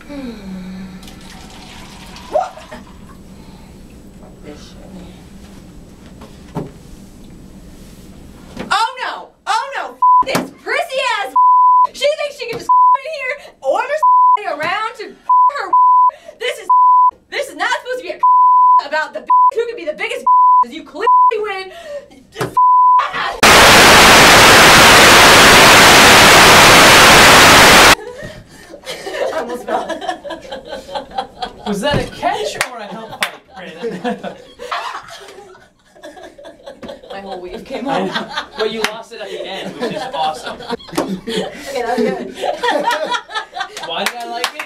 This shit. This prissy ass. She thinks she can just in here, order around to her. This is not supposed to be a about the who can be the biggest. As you clearly win. I almost fell. Was that a catch or a help fight, Brandon? My whole weave came off. But you lost it at the end, which is awesome. Okay, that was good. Why did I like it?